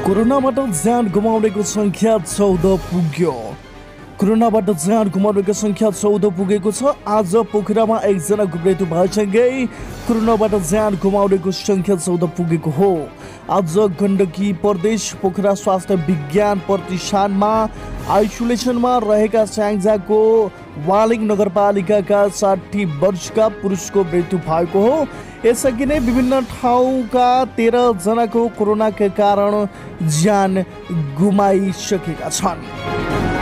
कोरोनाबाट ज्यान गुमाउनेको संख्या 14 पुग्यो। कोरोनाबाट ज्यान गुमाउनेको संख्या 14 पुगेको छ। आज पोखरामा एकजनाको मृत्यु भएसँगै कोरोनाबाट ज्यान गुमाउनेको संख्या 14 पुगेको हो। आज गण्डकी प्रदेश पोखरा स्वास्थ्य विज्ञान प्रतिष्ठानमा आइसोलेसनमा रहेका स्याङ्जाको वालिङ नगरपालिकाका 60 वर्षका पुरुषको मृत्यु भएको हो। यसअघि नै विभिन्न ठाउँका 13 जनाको कोरोनाका कारण ज्यान गुमाइसकेका छन्।